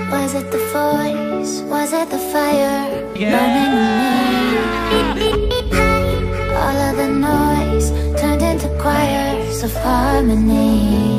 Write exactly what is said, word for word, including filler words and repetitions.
Was it the voice? Was it the fire burning in me? All of the noise turned into choirs of harmony.